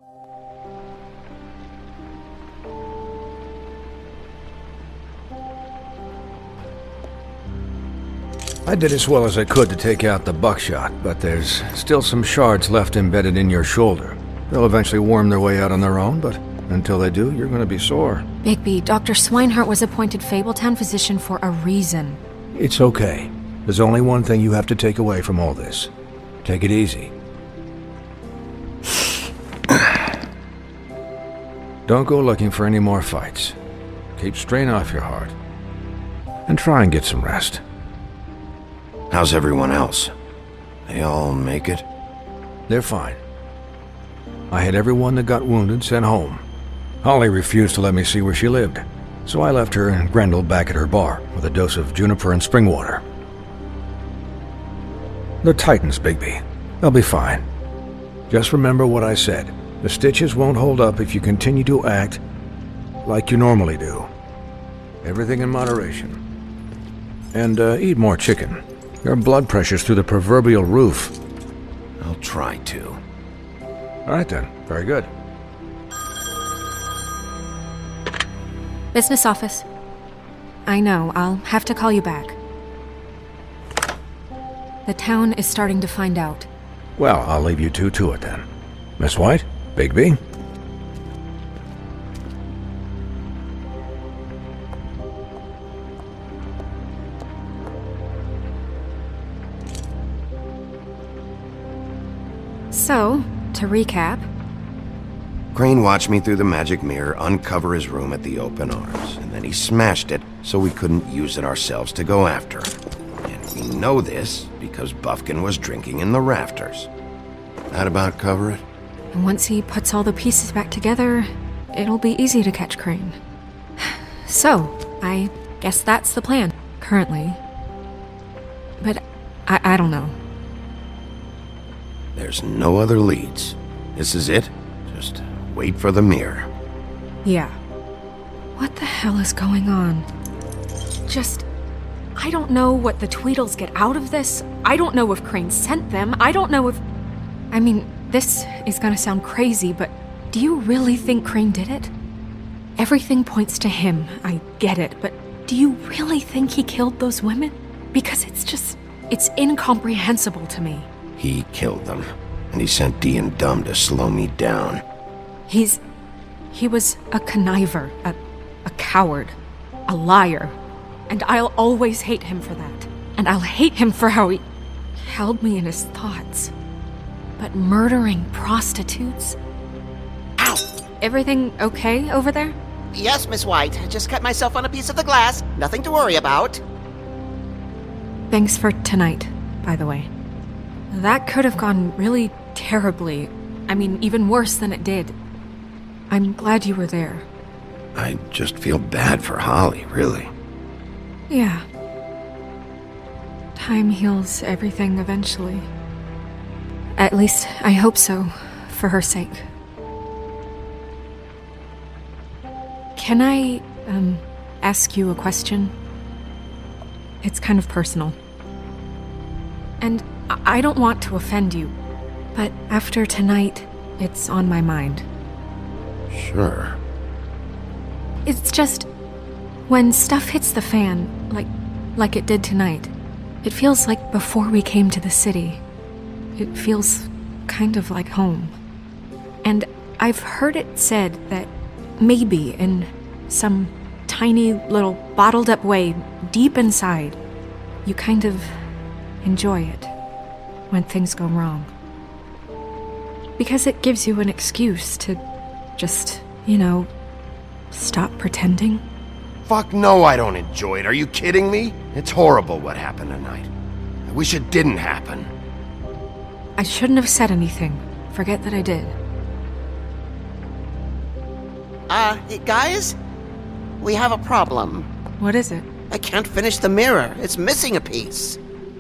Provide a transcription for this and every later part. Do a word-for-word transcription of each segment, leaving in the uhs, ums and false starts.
I did as well as I could to take out the buckshot, but there's still some shards left embedded in your shoulder. They'll eventually worm their way out on their own, but until they do, you're gonna be sore. Bigby, Doctor Swinehart was appointed Fabletown physician for a reason. It's okay. There's only one thing you have to take away from all this. Take it easy. Don't go looking for any more fights. Keep strain off your heart. And try and get some rest. How's everyone else? They all make it? They're fine. I had everyone that got wounded sent home. Holly refused to let me see where she lived, so I left her and Grendel back at her bar with a dose of juniper and spring water. They're Titans, Bigby. They'll be fine. Just remember what I said. The stitches won't hold up if you continue to act like you normally do. Everything in moderation. And uh, eat more chicken. Your blood pressure's through the proverbial roof. I'll try to. All right then. Very good. Business office. I know, I'll have to call you back. The town is starting to find out. Well, I'll leave you two to it then. Miss White? Bigby? So, to recap... Crane watched me through the magic mirror uncover his room at the Open Arms, and then he smashed it so we couldn't use it ourselves to go after him. And we know this because Bufkin was drinking in the rafters. That about cover it? And once he puts all the pieces back together, it'll be easy to catch Crane. So, I guess that's the plan, currently. But I, I don't know. There's no other leads. This is it. Just wait for the mirror. Yeah. What the hell is going on? Just... I don't know what the Tweedles get out of this. I don't know if Crane sent them. I don't know if... I mean, this is gonna sound crazy, but do you really think Crane did it? Everything points to him, I get it, but do you really think he killed those women? Because it's just... it's incomprehensible to me. He killed them, and he sent Dee and Dumb to slow me down. He's... he was a conniver, a, a coward, a liar. And I'll always hate him for that. And I'll hate him for how he held me in his thoughts. But murdering prostitutes? Ow! Everything okay over there? Yes, Miss White. Just cut myself on a piece of the glass. Nothing to worry about. Thanks for tonight, by the way. That could have gone really terribly. I mean, even worse than it did. I'm glad you were there. I just feel bad for Holly, really. Yeah. Time heals everything eventually. At least, I hope so, for her sake. Can I, um, ask you a question? It's kind of personal. And I don't want to offend you, but after tonight, it's on my mind. Sure. It's just... when stuff hits the fan, like like it did tonight, it feels like before we came to the city. It feels kind of like home. And I've heard it said that maybe in some tiny little bottled up way deep inside, you kind of enjoy it when things go wrong. Because it gives you an excuse to just, you know, stop pretending. Fuck no, I don't enjoy it. Are you kidding me? It's horrible what happened tonight. I wish it didn't happen. I shouldn't have said anything. Forget that I did. Uh, guys? We have a problem. What is it? I can't finish the mirror. It's missing a piece.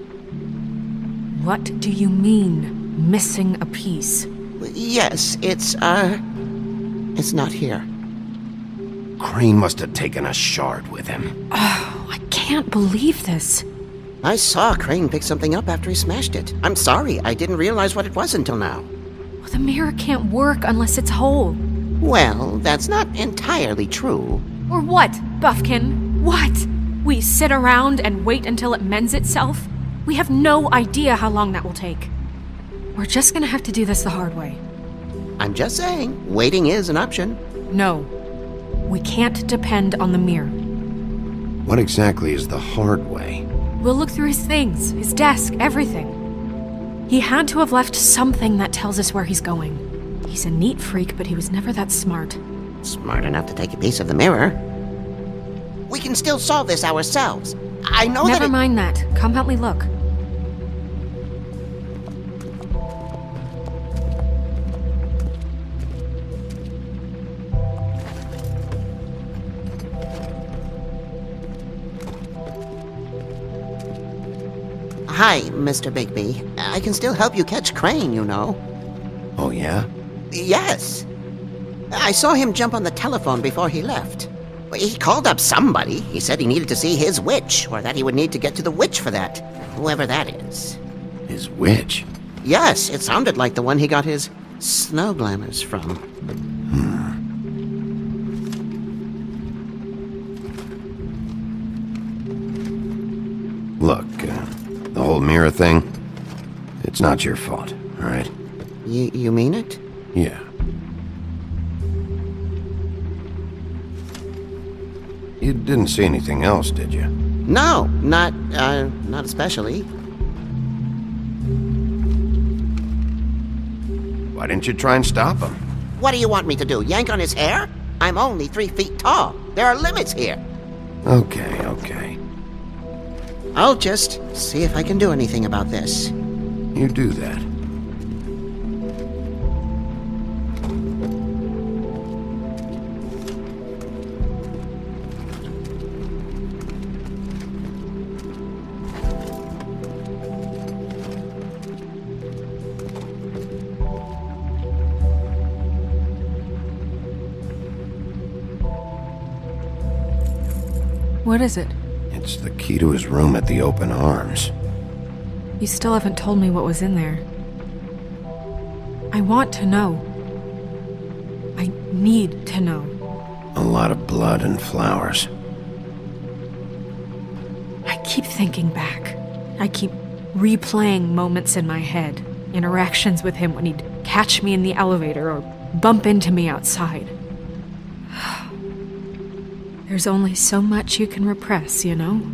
What do you mean, missing a piece? Yes, it's, uh... it's not here. Crane must have taken a shard with him. Oh, I can't believe this. I saw Crane pick something up after he smashed it. I'm sorry, I didn't realize what it was until now. The mirror can't work unless it's whole. Well, that's not entirely true. Or what, Buffkin? What? We sit around and wait until it mends itself? We have no idea how long that will take. We're just gonna have to do this the hard way. I'm just saying, waiting is an option. No. We can't depend on the mirror. What exactly is the hard way? We'll look through his things, his desk, everything. He had to have left something that tells us where he's going. He's a neat freak, but he was never that smart. Smart enough to take a piece of the mirror. We can still solve this ourselves. I know that Never it- mind that. Come help me look. Hi, Mister Bigby. I can still help you catch Crane, you know. Oh, yeah? Yes. I saw him jump on the telephone before he left. He called up somebody. He said he needed to see his witch, or that he would need to get to the witch for that. Whoever that is. His witch? Yes, it sounded like the one he got his snow glamours from. Look, uh, the whole mirror thing, it's not your fault, all right? You, you mean it? Yeah. You didn't see anything else, did you? No, not, uh, not especially. Why didn't you try and stop him? What do you want me to do, yank on his hair? I'm only three feet tall. There are limits here. Okay, okay. I'll just see if I can do anything about this. You do that. What is it? It's the key to his room at the Open Arms. You still haven't told me what was in there. I want to know. I need to know. A lot of blood and flowers. I keep thinking back. I keep replaying moments in my head. Interactions with him when he'd catch me in the elevator or bump into me outside. There's only so much you can repress, you know?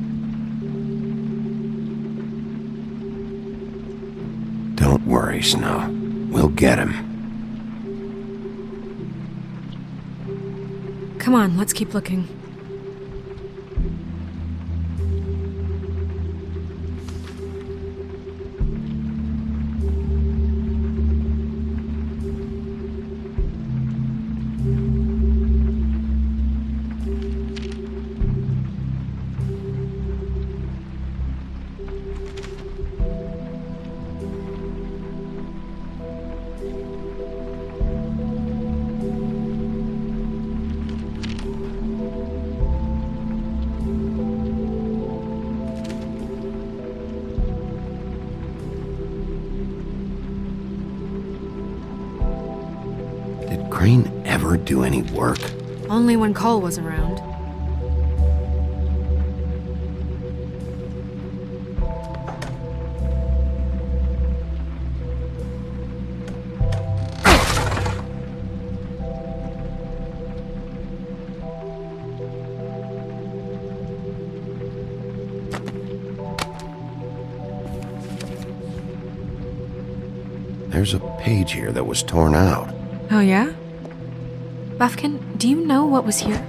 Don't worry, Snow. We'll get him. Come on, let's keep looking. Crane ever do any work? Only when Cole was around. There's a page here that was torn out. Oh, yeah? Buffkin, do you know what was here?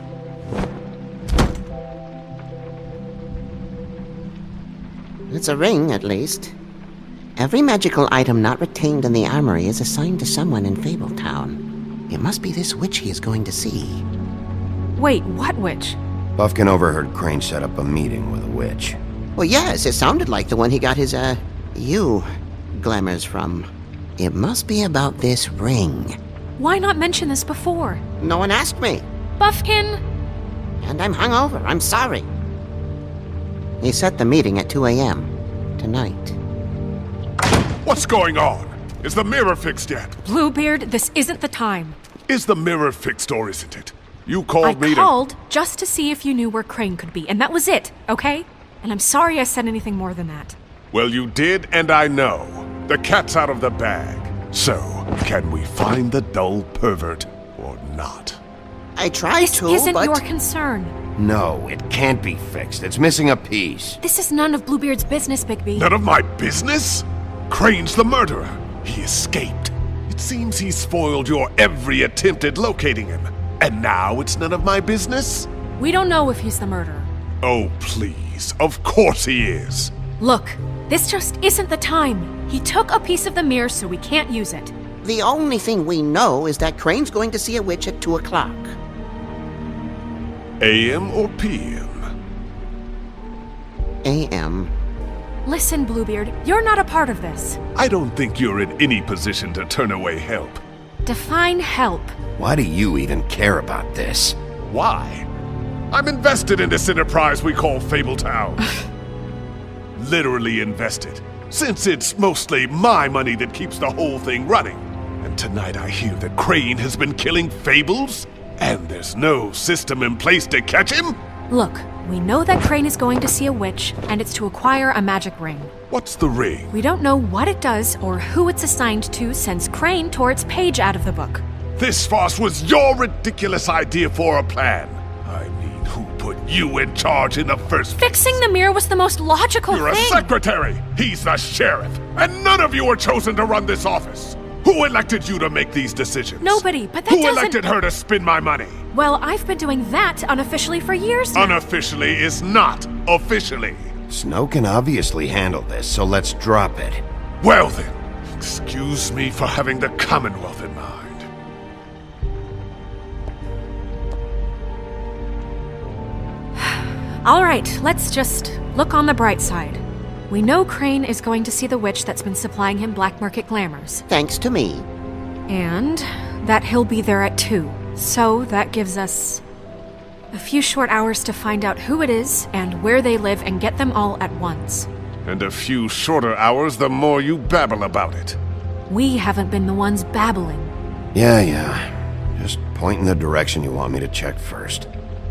It's a ring, at least. Every magical item not retained in the armory is assigned to someone in Fabletown. It must be this witch he is going to see. Wait, what witch? Buffkin overheard Crane set up a meeting with a witch. Well, yes, it sounded like the one he got his, uh, you glamours from. It must be about this ring. Why not mention this before? No one asked me. Buffkin! And I'm hungover. I'm sorry. He set the meeting at two A M tonight. What's going on? Is the mirror fixed yet? Bluebeard, this isn't the time. Is the mirror fixed or isn't it? You called I me to- I called just to see if you knew where Crane could be, and that was it, okay? And I'm sorry I said anything more than that. Well, you did, and I know. The cat's out of the bag. So, can we find the dull pervert or not? I tried This to, isn't but... your concern. No, it can't be fixed. It's missing a piece. This is none of Bluebeard's business, Bigby. None of my business? Crane's the murderer. He escaped. It seems he spoiled your every attempt at locating him. And now it's none of my business? We don't know if he's the murderer. Oh, please. Of course he is. Look, this just isn't the time. He took a piece of the mirror, so we can't use it. The only thing we know is that Crane's going to see a witch at two o'clock. A M or P M? A M Listen, Bluebeard, you're not a part of this. I don't think you're in any position to turn away help. Define help. Why do you even care about this? Why? I'm invested in this enterprise we call Fabletown. Literally invested, since it's mostly my money that keeps the whole thing running. And tonight I hear that Crane has been killing Fables, and there's no system in place to catch him? Look, we know that Crane is going to see a witch, and it's to acquire a magic ring. What's the ring? We don't know what it does or who it's assigned to since Crane tore its page out of the book. This farce was your ridiculous idea for a plan. I mean, who put you in charge in the first place? Fixing the mirror was the most logical You're thing. a secretary! He's the sheriff! And none of you were chosen to run this office! Who elected you to make these decisions? Nobody, but that Who doesn't... elected her to spend my money? Well, I've been doing that unofficially for years now. Unofficially is not officially. Snow can obviously handle this, so let's drop it. Well then, excuse me for having the Commonwealth in mind. All right, let's just look on the bright side. We know Crane is going to see the witch that's been supplying him black market glamours. Thanks to me. And that he'll be there at two. So that gives us a few short hours to find out who it is and where they live and get them all at once. And a few shorter hours the more you babble about it. We haven't been the ones babbling. Yeah, yeah. Just point in the direction you want me to check first.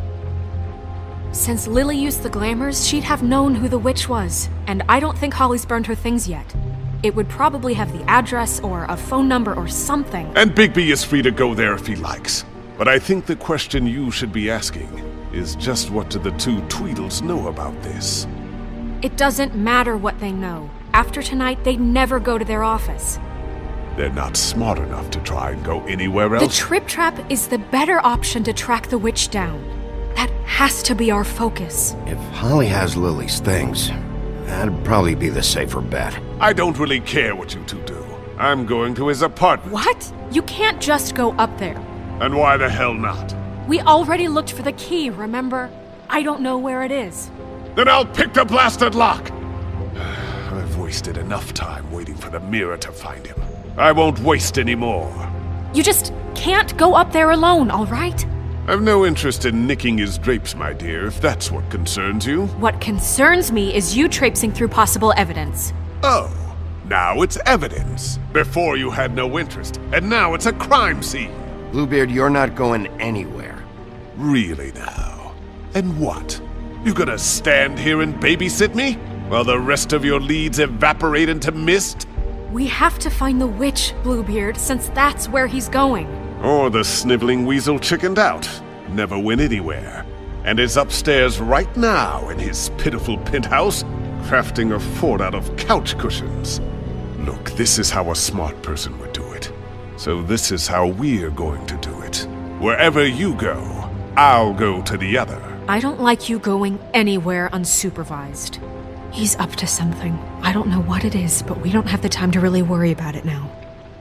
Since Lily used the glamours, she'd have known who the witch was, and I don't think Holly's burned her things yet. It would probably have the address or a phone number or something. And Bigby is free to go there if he likes. But I think the question you should be asking is just what do the two Tweedles know about this? It doesn't matter what they know. After tonight, they'd never go to their office. They're not smart enough to try and go anywhere The else. Trip Trap is the better option to track the witch down. That has to be our focus. If Holly has Lily's things, that'd probably be the safer bet. I don't really care what you two do. I'm going to his apartment. What? You can't just go up there. And why the hell not? We already looked for the key, remember? I don't know where it is. Then I'll pick the blasted lock! I've wasted enough time waiting for the mirror to find him. I won't waste any more. You just can't go up there alone, all right? I've no interest in nicking his drapes, my dear, if that's what concerns you. What concerns me is you traipsing through possible evidence. Oh, now it's evidence. Before you had no interest, and now it's a crime scene. Bluebeard, you're not going anywhere. Really now? And what? You gonna stand here and babysit me? While the rest of your leads evaporate into mist? We have to find the witch, Bluebeard, since that's where he's going. Or the sniveling weasel chickened out, never went anywhere, and is upstairs right now in his pitiful penthouse, crafting a fort out of couch cushions. Look, this is how a smart person would do it. So this is how we're going to do it. Wherever you go, I'll go to the other. I don't like you going anywhere unsupervised. He's up to something. I don't know what it is, but we don't have the time to really worry about it now.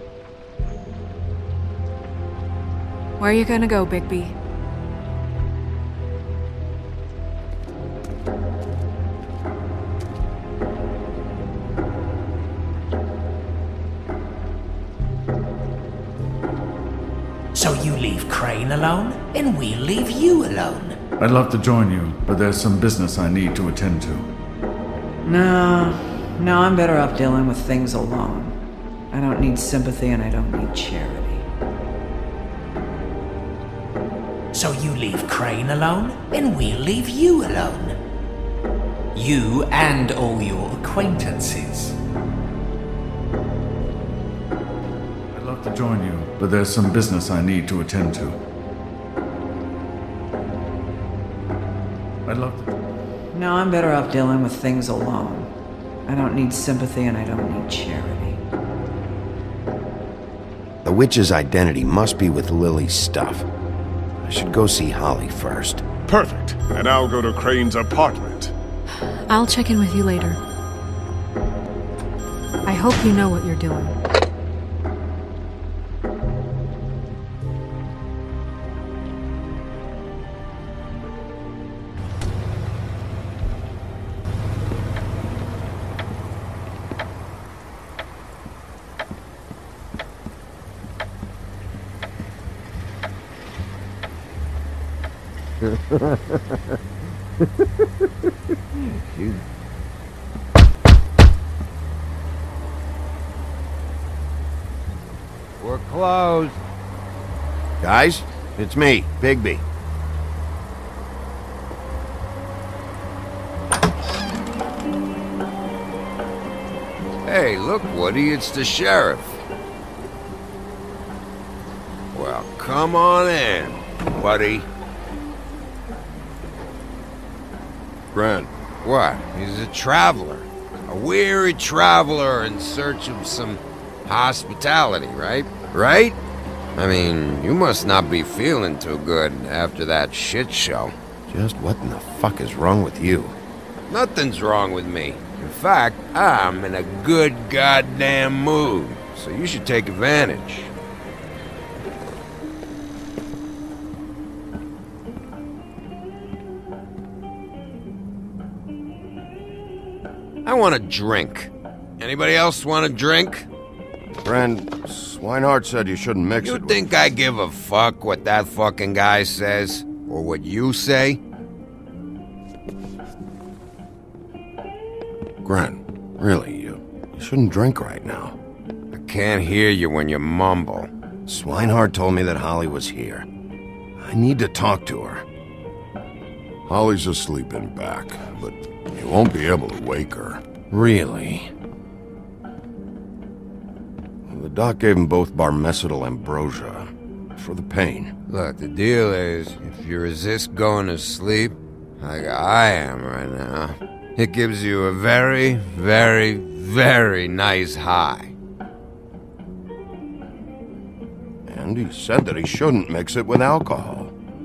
Where are you gonna go, Bigby? So you leave Crane alone, and we'll leave you alone. I'd love to join you, but there's some business I need to attend to. No, no, I'm better off dealing with things alone. I don't need sympathy and I don't need charity. So you leave Crane alone, and we'll leave you alone. You and all your acquaintances. I'd love to join you, but there's some business I need to attend to. I'd love to... No, I'm better off dealing with things alone. I don't need sympathy and I don't need charity. The witch's identity must be with Lily's stuff. I should go see Holly first. Perfect. And I'll go to Crane's apartment. I'll check in with you later. I hope you know what you're doing. We're closed. Guys, it's me, Bigby. Hey, look, Woody, it's the sheriff. Well, come on in, buddy. Grant. What? He's a traveler. A weary traveler in search of some hospitality, right? Right? I mean, you must not be feeling too good after that shit show. Just what in the fuck is wrong with you? Nothing's wrong with me. In fact, I'm in a good goddamn mood, so you should take advantage. I want a drink. Anybody else want a drink? Friend, Swinehart said you shouldn't mix You it with... think I give a fuck what that fucking guy says? Or what you say? Grant, really, you, you shouldn't drink right now. I can't hear you when you mumble. Swinehart told me that Holly was here. I need to talk to her. Holly's asleep in back, but you won't be able to wake her. Really? The doc gave them both Barmecidal ambrosia for the pain. Look, the deal is, if you resist going to sleep, like I am right now, it gives you a very, very, very nice high. And he said that he shouldn't mix it with alcohol.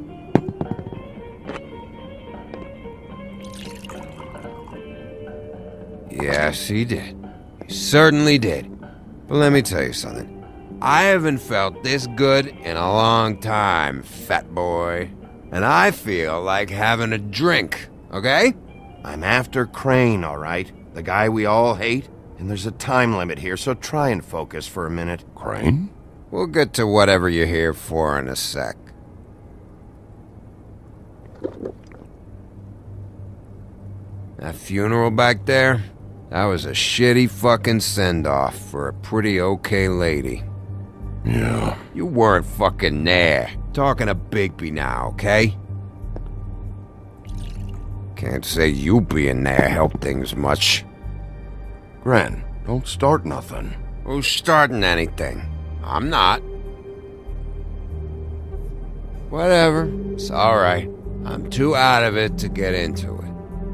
Yes, he did. He certainly did. But let me tell you something. I haven't felt this good in a long time, fat boy. And I feel like having a drink, okay? I'm after Crane, all right? The guy we all hate? And there's a time limit here, so try and focus for a minute. Crane? We'll get to whatever you're here for in a sec. That funeral back there? That was a shitty fucking send-off for a pretty okay lady. Yeah. You weren't fucking there. Talking to Bigby now, okay? Can't say you being there helped things much. Gren, don't start nothing. Who's starting anything? I'm not. Whatever. It's alright. I'm too out of it to get into it.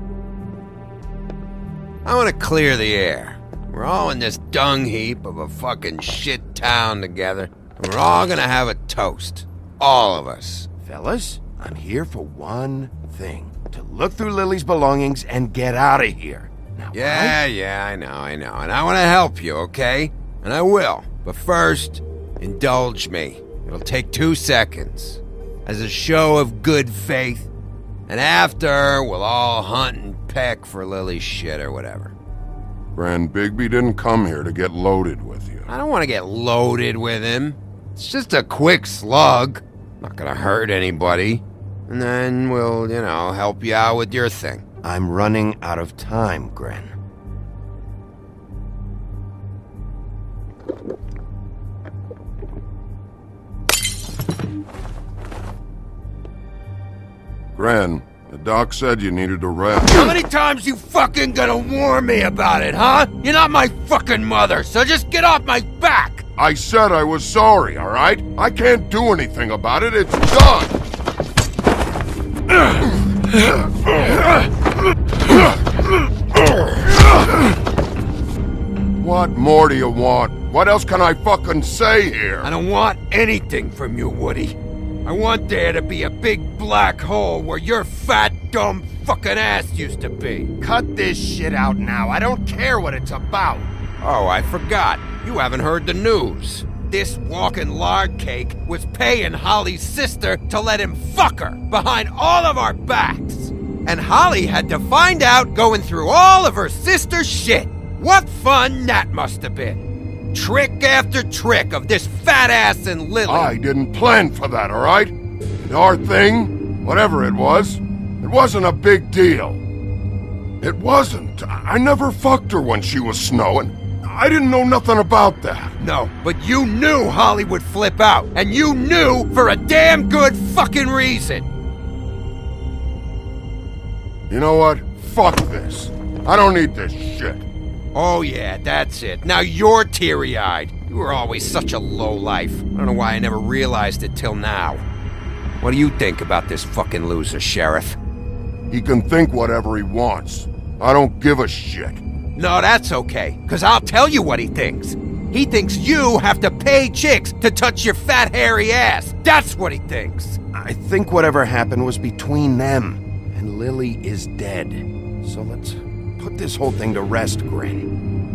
I want to clear the air. We're all in this dung heap of a fucking shit town together, and we're all gonna have a toast. All of us. Fellas, I'm here for one thing. To look through Lily's belongings and get out of here. Now, yeah, right? yeah, I know, I know. And I want to help you, okay? And I will. But first, indulge me. It'll take two seconds. As a show of good faith. And after, we'll all hunt and peck for Lily's shit or whatever. Grand Bigby didn't come here to get loaded with you. I don't want to get loaded with him. It's just a quick slug. Not gonna hurt anybody. And then we'll, you know, help you out with your thing. I'm running out of time, Gren. Gren, the doc said you needed a rest. How many times you fucking gonna warn me about it, huh? You're not my fucking mother, so just get off my back! I said I was sorry, alright? I can't do anything about it, it's done! What more do you want? What else can I fucking say here? I don't want anything from you, Woody. I want there to be a big black hole where your fat, dumb fucking ass used to be. Cut this shit out now. I don't care what it's about. Oh, I forgot. You haven't heard the news. This walking lard cake was paying Holly's sister to let him fuck her behind all of our backs. And Holly had to find out going through all of her sister's shit. What fun that must have been. Trick after trick of this fat ass and Lily. I didn't plan for that, alright? And our thing, whatever it was, it wasn't a big deal. It wasn't. I never fucked her when she was snowing. I didn't know nothing about that. No, but you knew Holly would flip out, and you knew for a damn good fucking reason. You know what? Fuck this. I don't need this shit. Oh yeah, that's it. Now you're teary-eyed. You were always such a lowlife. I don't know why I never realized it till now. What do you think about this fucking loser, Sheriff? He can think whatever he wants. I don't give a shit. No, that's okay, because I'll tell you what he thinks. He thinks you have to pay chicks to touch your fat, hairy ass. That's what he thinks. I think whatever happened was between them, and Lily is dead. So let's put this whole thing to rest, Gren.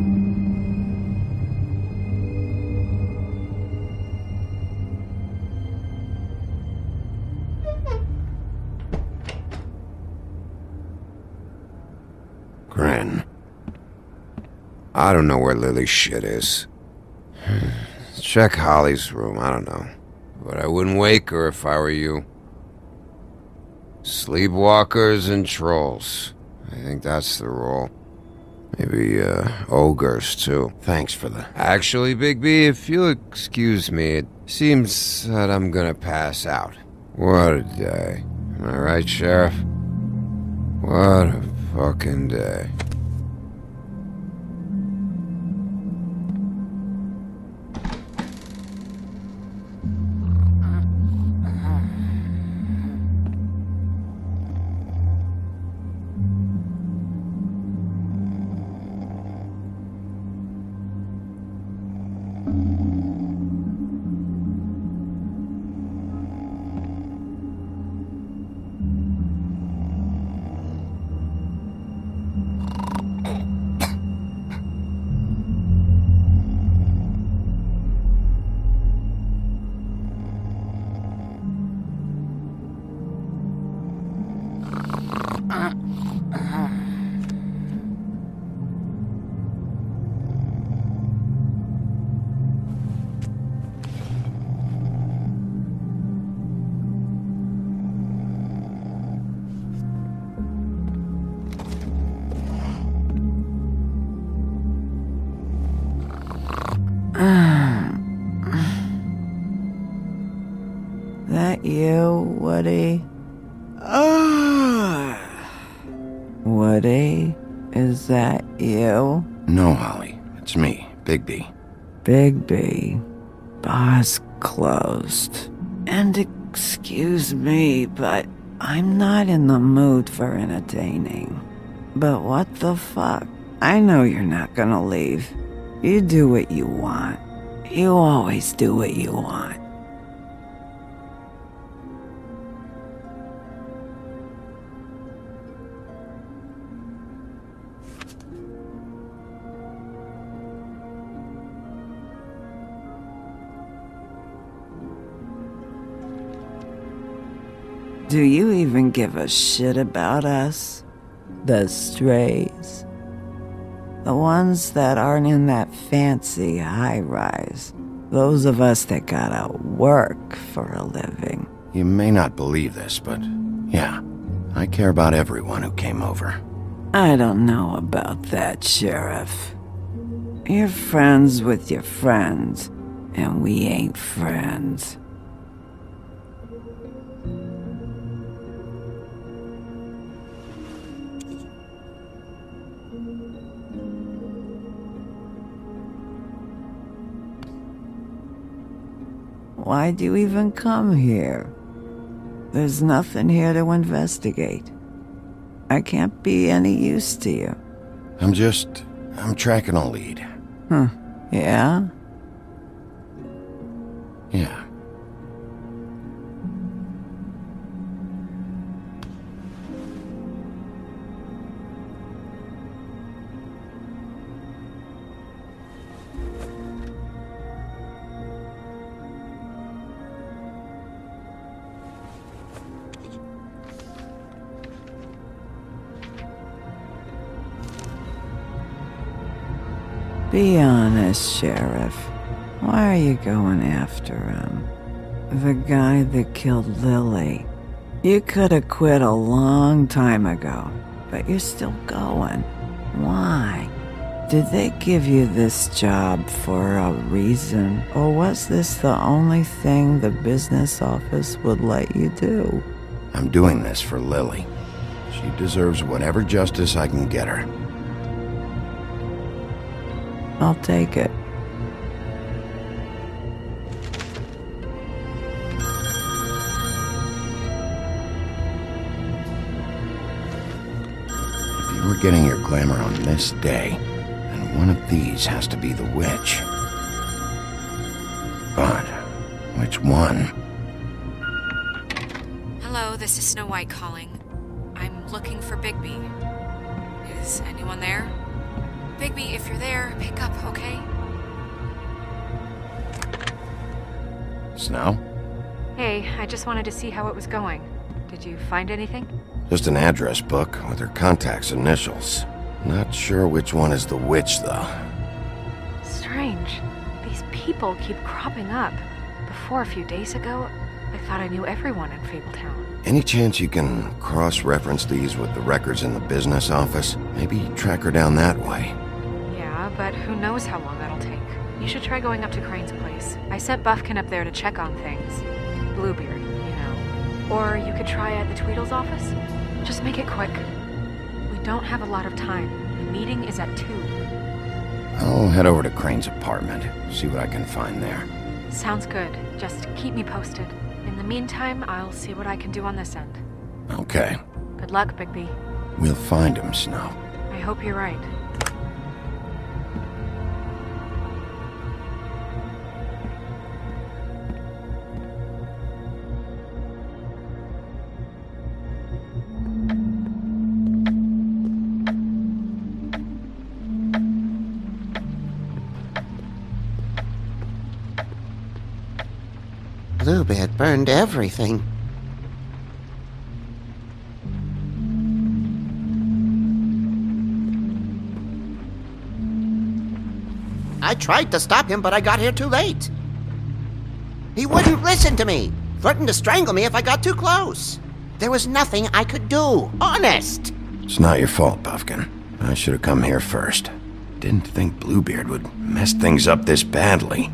Gren. I don't know where Lily's shit is. Check Holly's room, I don't know. But I wouldn't wake her if I were you. Sleepwalkers and trolls. I think that's the rule. Maybe, uh, ogres, too. Thanks for the... Actually, Bigby, if you'll excuse me, it seems that I'm gonna pass out. What a day. Am I right, Sheriff? What a fucking day. That you, Woody? Ah. Woody, is that you? No, Holly. It's me, Bigby. Bigby. Bar's closed. And excuse me, but I'm not in the mood for entertaining. But what the fuck? I know you're not gonna leave. You do what you want. You always do what you want. Do you even give a shit about us? The strays? The ones that aren't in that fancy high-rise. Those of us that gotta work for a living. You may not believe this, but yeah, I care about everyone who came over. I don't know about that, Sheriff. You're friends with your friends, and we ain't friends. Why'd you even come here? There's nothing here to investigate. I can't be any use to you. I'm just... I'm tracking a lead. Huh. Yeah? Yeah. Be honest, Sheriff. Why are you going after him? The guy that killed Lily. You could have quit a long time ago, but you're still going. Why? Did they give you this job for a reason, or was this the only thing the business office would let you do? I'm doing this for Lily. She deserves whatever justice I can get her. I'll take it. If you were getting your glamour on this day, then one of these has to be the witch. But which one? Hello, this is Snow White calling. I'm looking for Bigby. Is anyone there? Bigby, if you're there, pick up, okay? Snow? Hey, I just wanted to see how it was going. Did you find anything? Just an address book with her contact's initials. Not sure which one is the witch, though. Strange. These people keep cropping up. Before, a few days ago, I thought I knew everyone in Fabletown. Any chance you can cross-reference these with the records in the business office? Maybe track her down that way. Yeah, but who knows how long that'll take. You should try going up to Crane's place. I sent Buffkin up there to check on things. Bluebeard, you know. Or you could try at the Tweedle's office. Just make it quick. We don't have a lot of time. The meeting is at two. I'll head over to Crane's apartment, see what I can find there. Sounds good. Just keep me posted. In the meantime, I'll see what I can do on this end. Okay. Good luck, Bigby. We'll find him, Snow. I hope you're right. Bluebeard burned everything. I tried to stop him, but I got here too late. He wouldn't listen to me. Threatened to strangle me if I got too close. There was nothing I could do. Honest. It's not your fault, Buffkin. I should have come here first. Didn't think Bluebeard would mess things up this badly.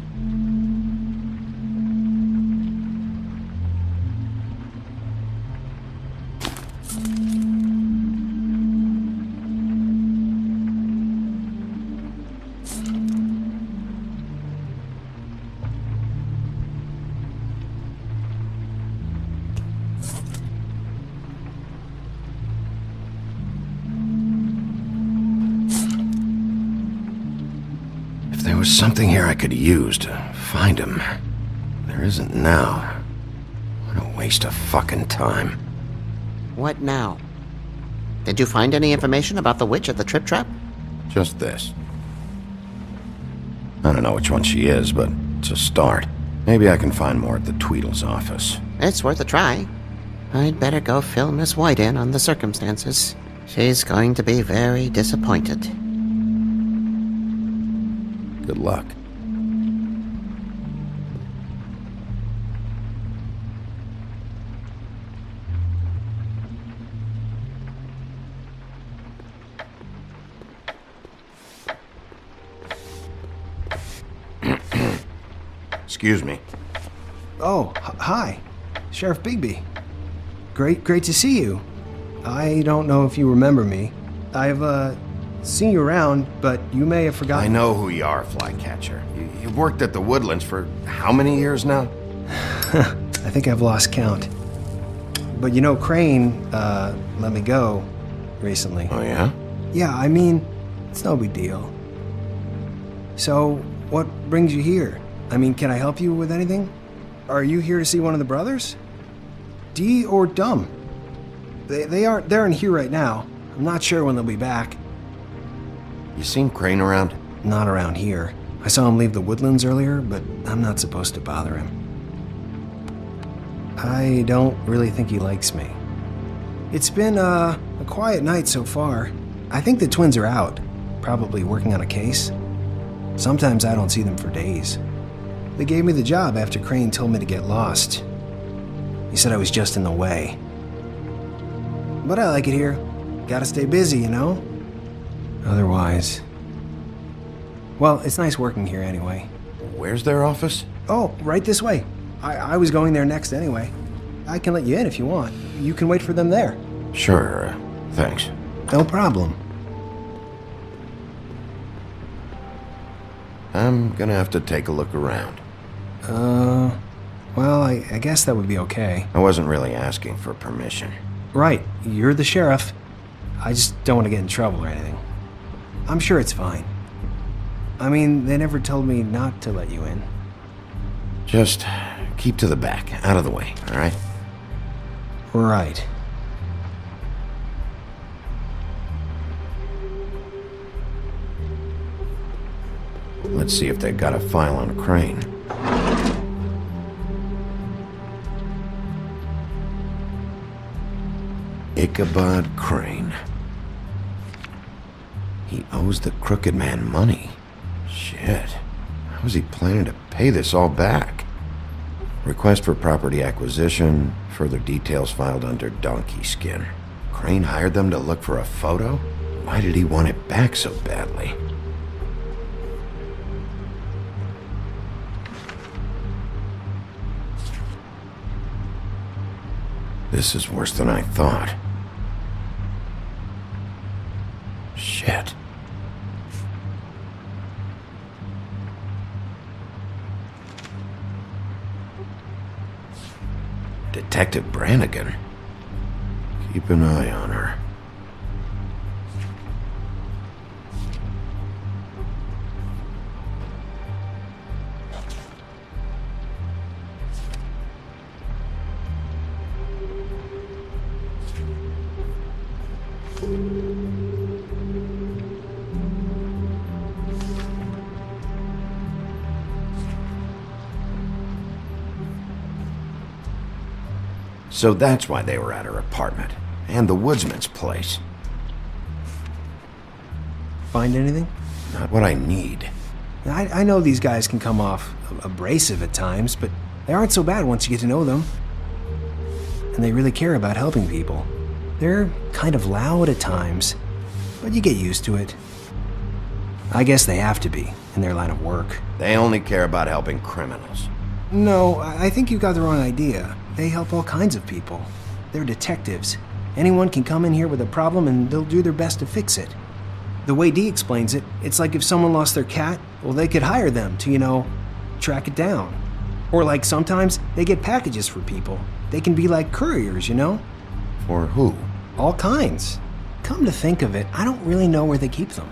There was something here I could use to find him. There isn't now. What a waste of fucking time. What now? Did you find any information about the witch at the Trip Trap? Just this. I don't know which one she is, but it's a start. Maybe I can find more at the Tweedle's office. It's worth a try. I'd better go fill Miss White in on the circumstances. She's going to be very disappointed. Good luck. Excuse me. Oh, h- hi. Sheriff Bigby. Great, great to see you. I don't know if you remember me. I've, uh, seen you around, but you may have forgotten. I know who you are, Flycatcher. You, you've worked at the Woodlands for how many years now? I think I've lost count. But you know, Crane, uh, let me go recently. Oh, yeah? Yeah, I mean, it's no big deal. So, what brings you here? I mean, can I help you with anything? Are you here to see one of the brothers? Dee or Dumb? They, they aren't, they're in here right now. I'm not sure when they'll be back. You seen Crane around? Not around here. I saw him leave the Woodlands earlier, but I'm not supposed to bother him. I don't really think he likes me. It's been, uh, a quiet night so far. I think the twins are out, probably working on a case. Sometimes I don't see them for days. They gave me the job after Crane told me to get lost. He said I was just in the way. But I like it here. Gotta stay busy, you know? Otherwise... Well, it's nice working here anyway. Where's their office? Oh, right this way. I, I was going there next anyway. I can let you in if you want. You can wait for them there. Sure, uh, thanks. No problem. I'm gonna have to take a look around. Uh, well, I, I guess that would be okay. I wasn't really asking for permission. Right, you're the sheriff. I just don't want to get in trouble or anything. I'm sure it's fine. I mean, they never told me not to let you in. Just keep to the back, out of the way, all right? Right. Let's see if they got a file on Crane. Ichabod Crane. He owes the Crooked Man money. Shit. How is he planning to pay this all back? Request for property acquisition. Further details filed under Donkey Skin. Crane hired them to look for a photo? Why did he want it back so badly? This is worse than I thought. Shit. Detective Brannigan. Keep an eye on her. So that's why they were at her apartment. And the woodsman's place. Find anything? Not what I need. I, I know these guys can come off abrasive at times, but they aren't so bad once you get to know them. And they really care about helping people. They're kind of loud at times, but you get used to it. I guess they have to be, in their line of work. They only care about helping criminals. No, I think you got the wrong idea. They help all kinds of people. They're detectives. Anyone can come in here with a problem and they'll do their best to fix it. The way Dee explains it, it's like if someone lost their cat, well, they could hire them to, you know, track it down. Or like sometimes they get packages for people. They can be like couriers, you know? For who? All kinds. Come to think of it, I don't really know where they keep them.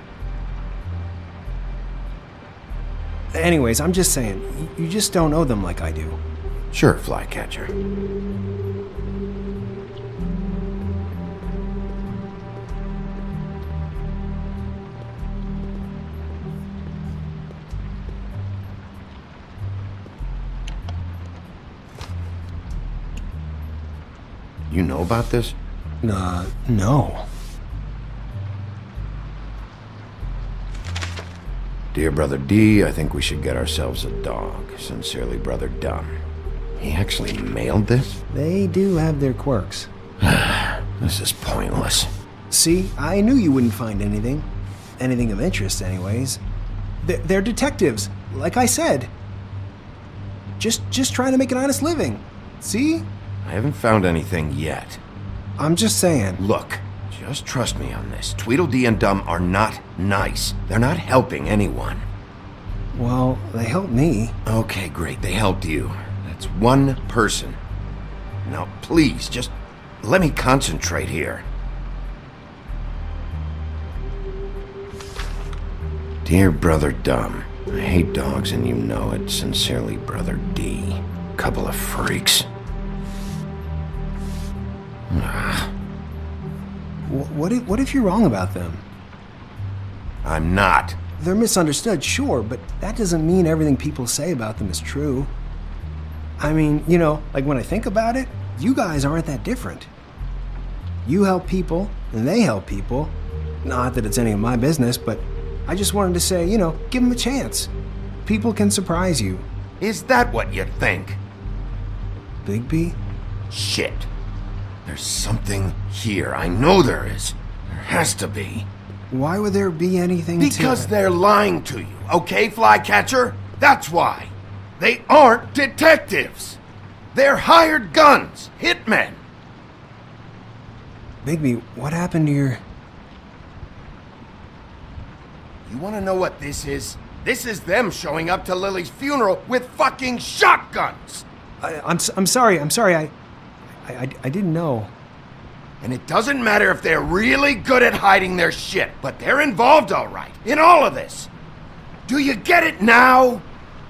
Anyways, I'm just saying, you just don't know them like I do. Sure, Flycatcher. You know about this? Uh, no. Dear Brother D, I think we should get ourselves a dog. Sincerely, Brother Dumb. He actually mailed this? They do have their quirks. This is pointless. See, I knew you wouldn't find anything. Anything of interest, anyways. They're, they're detectives, like I said. Just, just trying to make an honest living. See? I haven't found anything yet. I'm just saying. Look, just trust me on this. Tweedledee and Dum are not nice. They're not helping anyone. Well, they helped me. Okay, great. They helped you. That's one person. Now, please, just let me concentrate here. Dear Brother Dum, I hate dogs and you know it. Sincerely, Brother D. Couple of freaks. Ah. What if, what if you're wrong about them? I'm not. They're misunderstood, sure, but that doesn't mean everything people say about them is true. I mean, you know, like when I think about it, you guys aren't that different. You help people, and they help people. Not that it's any of my business, but I just wanted to say, you know, give them a chance. People can surprise you. Is that what you think? Bigby? Shit. There's something here. I know there is. There has to be. Why would there be anything Because to... they're lying to you, okay, Flycatcher? That's why. They aren't detectives. They're hired guns, hitmen. Bigby, what happened to your... You want to know what this is? This is them showing up to Lily's funeral with fucking shotguns! I, I'm, I'm sorry, I'm sorry, I, I, I didn't know. And it doesn't matter if they're really good at hiding their shit, but they're involved all right, in all of this. Do you get it now?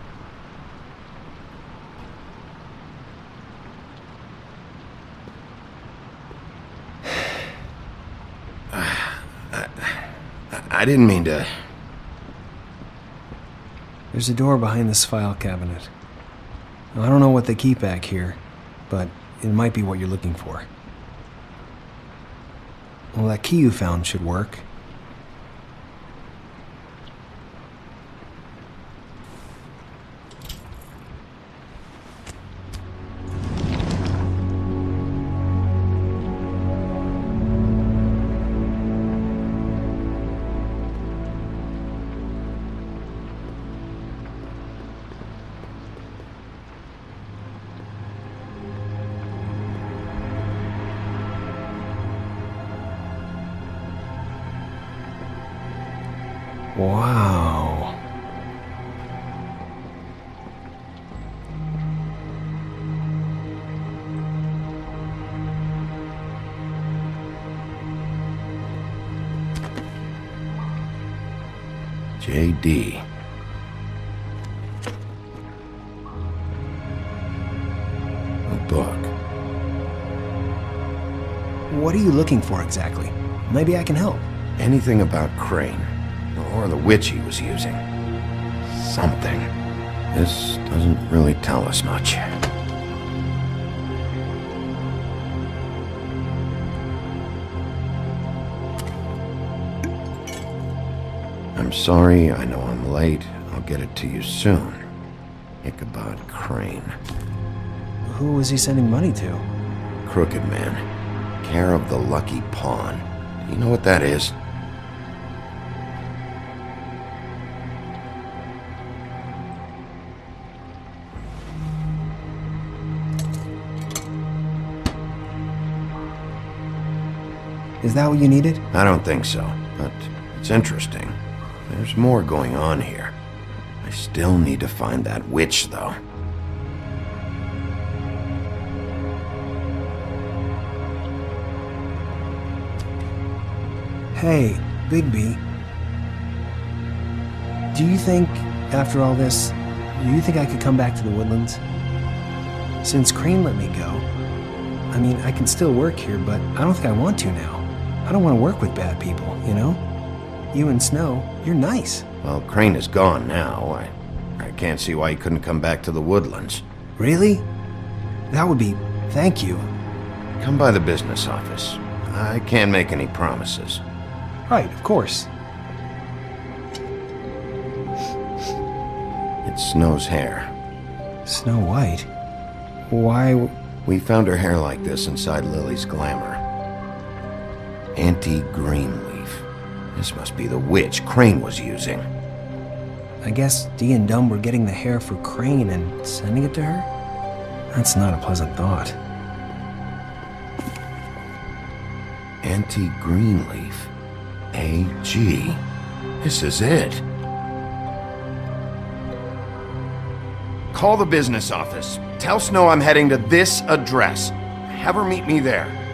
I, I didn't mean to... There's a door behind this file cabinet. Now, I don't know what they keep back here, but it might be what you're looking for. Well, that key you found should work. Wow. J D. A book. What are you looking for exactly? Maybe I can help. Anything about Crane, or the witch he was using. Something. This doesn't really tell us much. I'm sorry, I know I'm late. I'll get it to you soon. Ichabod Crane. Who was he sending money to? Crooked Man. Care of the Lucky Pawn. You know what that is? Is that what you needed? I don't think so, but it's interesting. There's more going on here. I still need to find that witch, though. Hey, Bigby. Do you think, after all this, do you think I could come back to the Woodlands? Since Crane let me go, I mean, I can still work here, but I don't think I want to now. I don't want to work with bad people, you know? You and Snow, you're nice. Well, Crane is gone now. I, I can't see why he couldn't come back to the Woodlands. Really? That would be... thank you. Come by the business office. I can't make any promises. Right, of course. It's Snow's hair. Snow White? Why... We found her hair like this inside Lily's glamour. Auntie Greenleaf. This must be the witch Crane was using. I guess Dee and Dumb were getting the hair for Crane and sending it to her? That's not a pleasant thought. Auntie Greenleaf. A G. This is it. Call the business office. Tell Snow I'm heading to this address. Have her meet me there.